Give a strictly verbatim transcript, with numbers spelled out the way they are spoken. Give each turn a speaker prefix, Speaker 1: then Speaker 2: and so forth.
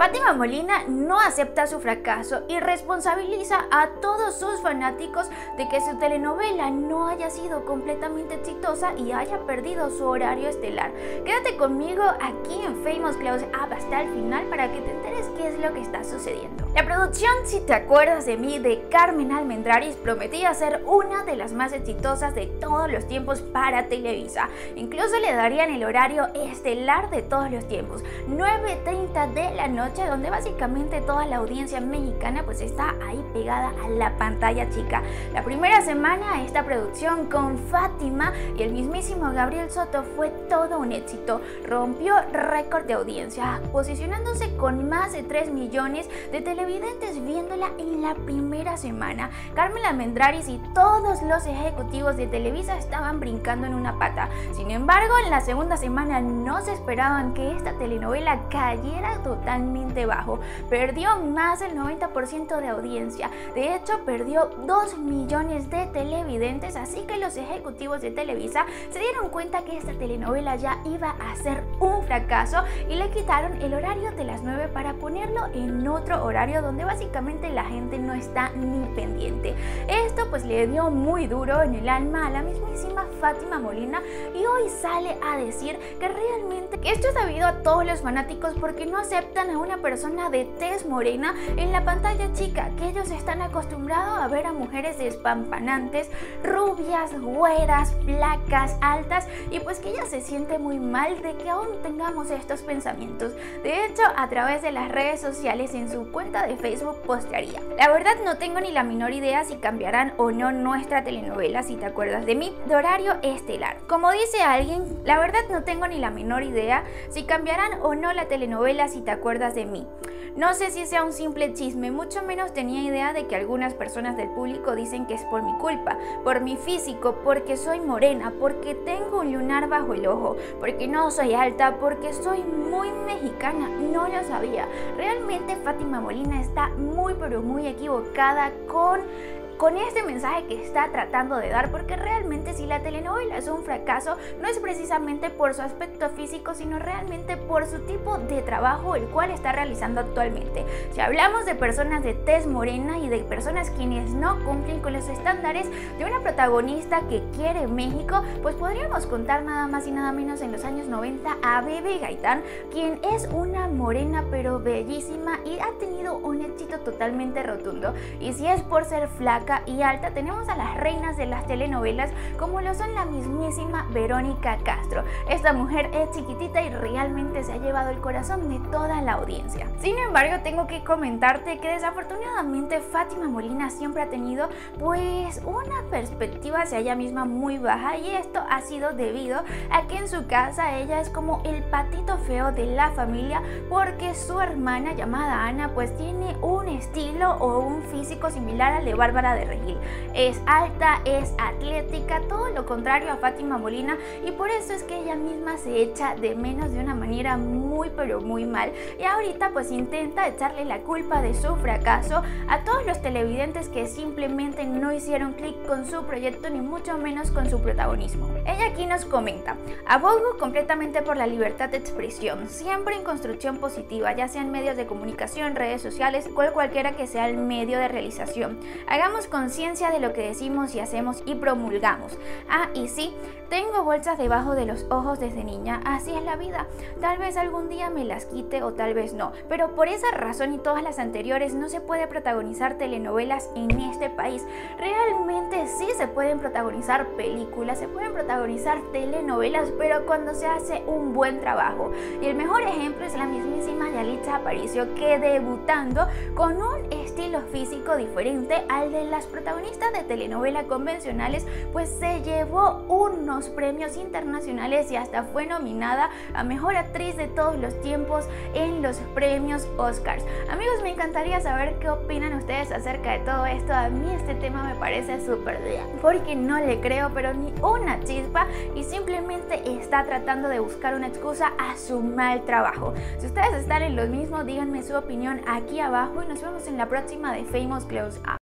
Speaker 1: Fátima Molina no acepta su fracaso y responsabiliza a todos sus fanáticos de que su telenovela no haya sido completamente exitosa y haya perdido su horario estelar. Quédate conmigo aquí en Famous Close Up hasta el final para que te enteres qué es lo que está sucediendo. La producción Si te acuerdas de mí de Carmen Almendrariz prometía ser una de las más exitosas de todos los tiempos para Televisa. Incluso le darían el horario estelar de todos los tiempos, nueve treinta de la noche, donde básicamente toda la audiencia mexicana pues está ahí pegada a la pantalla chica. La primera semana esta producción con Fátima y el mismísimo Gabriel Soto fue todo un éxito, rompió récord de audiencia, posicionándose con más de tres millones de televidentes viéndola en la primera semana. Carmen Almendrariz y todos los ejecutivos de Televisa estaban brincando en una pata. Sin embargo, en la segunda semana no se esperaban que esta telenovela cayera totalmente bajo. Perdió más del noventa por ciento de audiencia. De hecho, perdió dos millones de televidentes, así que los ejecutivos de Televisa se dieron cuenta que esta telenovela ya iba a ser un fracaso y le quitaron el horario de las nueve para ponerlo en otro horario donde básicamente la gente no está ni pendiente. Esto pues le dio muy duro en el alma a la mismísima Fátima Molina y hoy sale a decir que realmente esto es debido a todos los fanáticos porque no aceptan a una persona de tez morena en la pantalla chica, que ellos están acostumbrados a ver a mujeres despampanantes, rubias, güeras, flacas, altas, y pues que ella se siente muy mal de que aún tengamos estos pensamientos. De hecho, a través de las redes sociales en su cuenta de Facebook postearía: la verdad no tengo ni la menor idea si cambiarán o no nuestra telenovela Si te acuerdas de mí de horario estelar. Como dice alguien, la verdad no tengo ni la menor idea si cambiarán o no la telenovela Si te acuerdas de mí. No sé si sea un simple chisme, mucho menos tenía idea de que algunas personas del público dicen que es por mi culpa, por mi físico, porque soy morena, porque tengo un lunar bajo el ojo, porque no soy alta, porque soy muy mexicana. No lo sabía. Realmente Fátima Molina está muy pero muy equivocada con... con este mensaje que está tratando de dar, porque realmente si la telenovela es un fracaso no es precisamente por su aspecto físico, sino realmente por su tipo de trabajo el cual está realizando actualmente. Si hablamos de personas de tez morena y de personas quienes no cumplen con los estándares de una protagonista que quiere México, pues podríamos contar nada más y nada menos en los años noventa a Bebe Gaitán, quien es una morena pero bellísima y ha tenido un éxito totalmente rotundo. Y si es por ser flaca y alta, tenemos a las reinas de las telenovelas como lo son la mismísima Verónica Castro. Esta mujer es chiquitita y realmente se ha llevado el corazón de toda la audiencia. Sin embargo, tengo que comentarte que desafortunadamente Fátima Molina siempre ha tenido pues una perspectiva hacia ella misma muy baja, y esto ha sido debido a que en su casa ella es como el patito feo de la familia, porque su hermana llamada Ana pues tiene un estilo o un físico similar al de Bárbara de Regil. Es alta, es atlética, todo lo contrario a Fátima Molina, y por eso es que ella misma se echa de menos de una manera muy pero muy mal, y ahorita pues intenta echarle la culpa de su fracaso a todos los televidentes que simplemente no hicieron clic con su proyecto ni mucho menos con su protagonismo. Ella aquí nos comenta: abogo completamente por la libertad de expresión, siempre en construcción positiva, ya sea en medios de comunicación, redes sociales, cual cualquiera que sea el medio de realización. Hagamos conciencia de lo que decimos y hacemos y promulgamos. Ah, y sí, tengo bolsas debajo de los ojos desde niña, así es la vida. Tal vez algún día me las quite o tal vez no, pero por esa razón y todas las anteriores no se puede protagonizar telenovelas en este país. Realmente sí se pueden protagonizar películas, se pueden protagonizar telenovelas, pero cuando se hace un buen trabajo. Y el mejor ejemplo es la mismísima Yalitza Aparicio, que debutando con un estilo físico diferente al de las protagonistas de telenovela convencionales, pues se llevó unos premios internacionales y hasta fue nominada a Mejor Actriz de todos los tiempos en los premios Oscars. Amigos, me encantaría saber qué opinan ustedes acerca de todo esto. A mí este tema me parece súper bien, porque no le creo pero ni una chispa, y simplemente está tratando de buscar una excusa a su mal trabajo. Si ustedes están en lo mismo, díganme su opinión aquí abajo y nos vemos en la próxima de Famous Close Up.